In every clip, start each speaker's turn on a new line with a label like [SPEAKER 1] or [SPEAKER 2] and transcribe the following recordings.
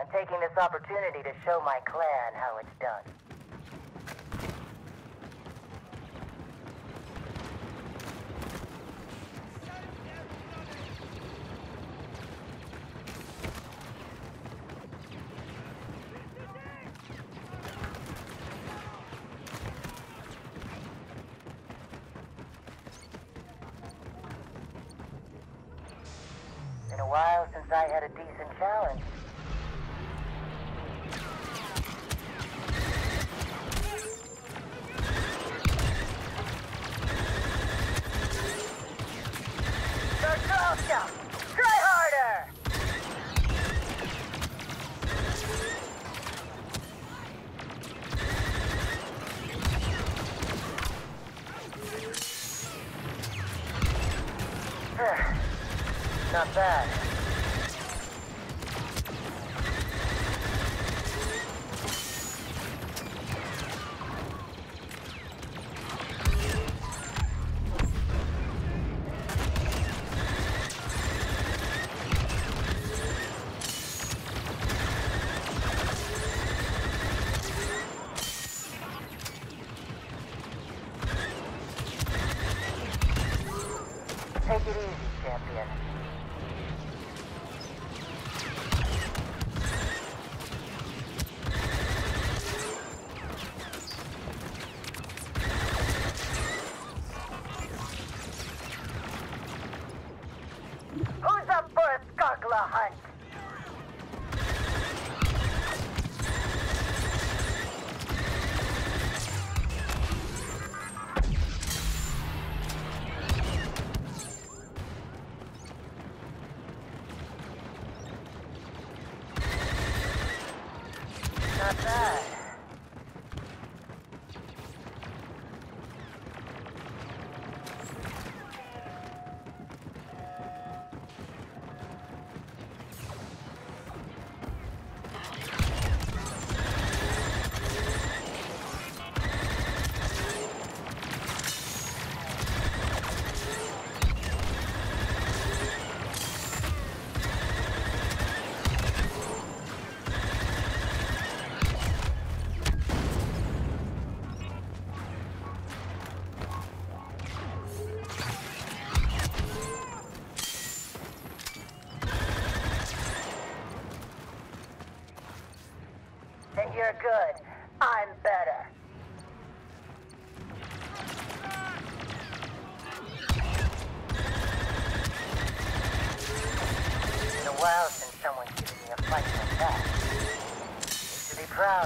[SPEAKER 1] I'm taking this opportunity to show my clan how it's done. Been a while since I had a decent challenge. Tarkovsky! Try harder! Not bad. Take it easy, champion. Who's up for a Skargla hunt? Not bad. And you're good. I'm better. It's been a while since someone's given me a fight like that. You should be proud.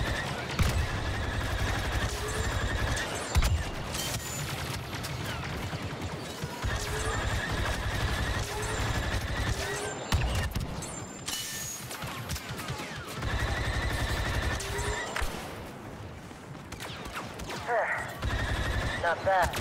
[SPEAKER 1] Not bad.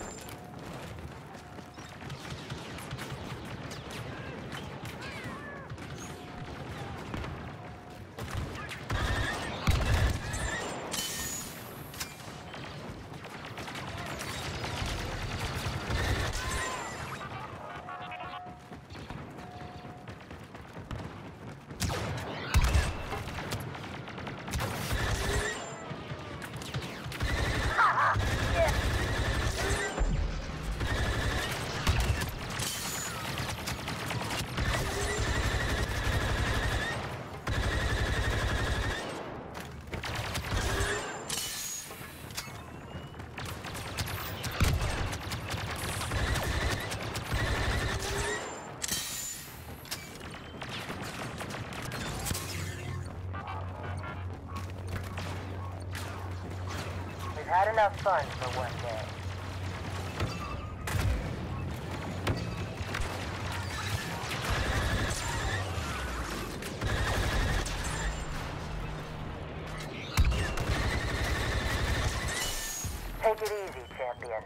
[SPEAKER 1] Had enough fun for one day. Take it easy, champion.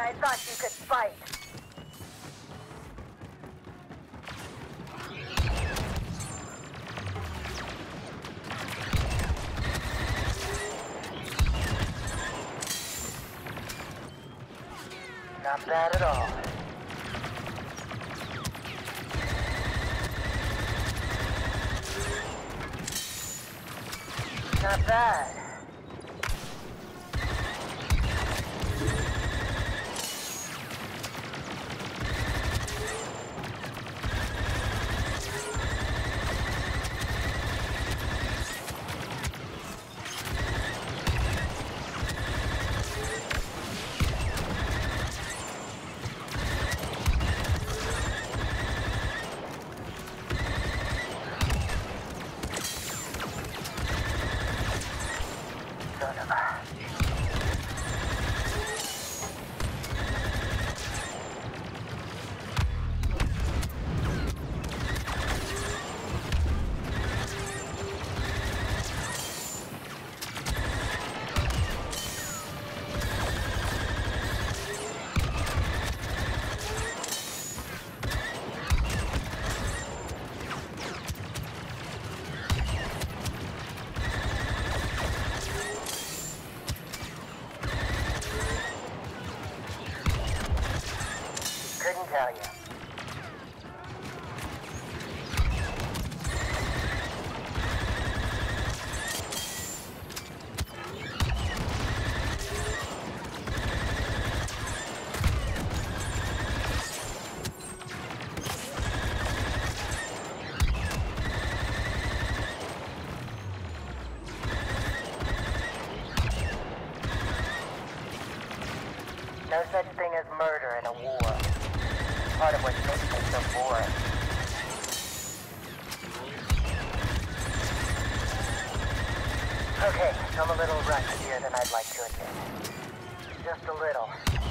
[SPEAKER 1] I thought you could fight. Not bad at all. Not bad. Couldn't tell you. No such thing as murder in a war. Part of what makes it so boring. Okay, I'm a little rustier than I'd like to admit. Just a little.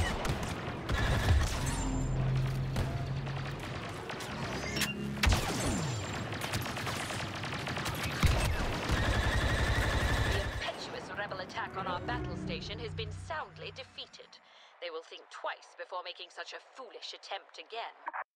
[SPEAKER 2] The impetuous rebel attack on our battle station has been soundly defeated. They will think twice before making such a foolish attempt again.